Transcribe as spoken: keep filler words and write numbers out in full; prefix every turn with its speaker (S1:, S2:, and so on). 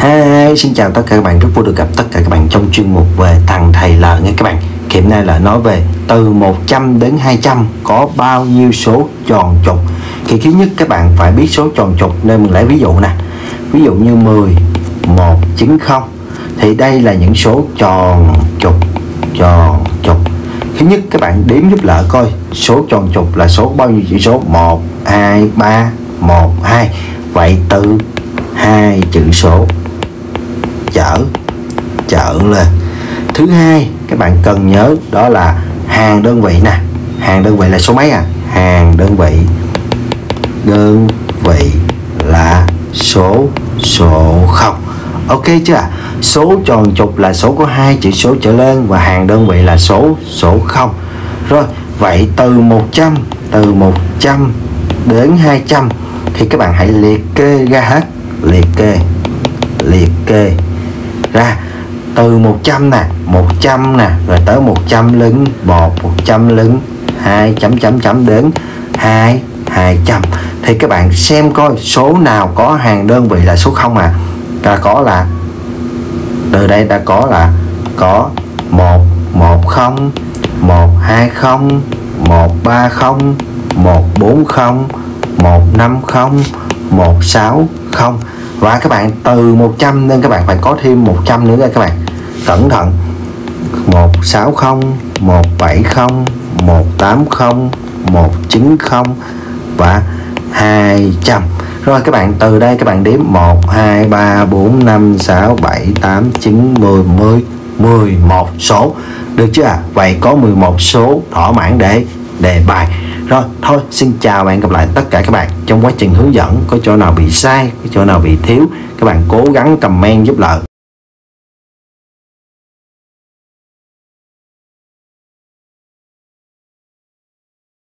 S1: Hi, xin chào tất cả các bạn, rất vui được gặp tất cả các bạn trong chuyên mục về thằng thầy L nha các bạn. Thì hôm nay là nói về từ một trăm đến hai trăm có bao nhiêu số tròn trục. Thì thứ nhất các bạn phải biết số tròn trục nên mình lấy ví dụ nè. Ví dụ như mười, một, chín, không. Thì đây là những số tròn trục, tròn trục. Thứ nhất các bạn đếm giúp L coi số tròn trục là số bao nhiêu chữ số một, hai, ba, một, hai. Vậy từ hai chữ số chở chở lên. Thứ hai các bạn cần nhớ đó là hàng đơn vị nè. Hàng đơn vị là số mấy à? Hàng đơn vị đơn vị là số số không. Ok chưa ạ? Số tròn trục là số có hai chữ số trở lên và hàng đơn vị là số số không. Rồi, vậy từ một trăm từ một trăm đến hai trăm thì các bạn hãy liệt kê ra hết, liệt kê liệt kê ra từ một trăm nè, một trăm nè, rồi tới một trăm lưng một, một trăm lưng hai chấm chấm chấm đến hai, hai trăm. Thì các bạn xem coi số nào có hàng đơn vị là số không à. Ta có là từ đây ta có là có một, một không, một hai không, một ba không, một bốn không, một năm không, một sáu không. Và các bạn từ một trăm nên các bạn phải có thêm một trăm nữa nha các bạn. Cẩn thận. một sáu không, một bảy không, một tám không, một chín không và hai trăm. Rồi các bạn từ đây các bạn đếm một, hai, ba, bốn, năm, sáu, bảy, tám, chín, mười, mười, mười một số. Được chưa ạ? Vậy có mười một số thỏa mãn để đề bài. Rồi thôi, xin chào và hẹn gặp lại tất cả các bạn. Trong quá trình hướng dẫn có chỗ nào bị sai, có chỗ nào bị thiếu, các bạn cố gắng comment giúp L.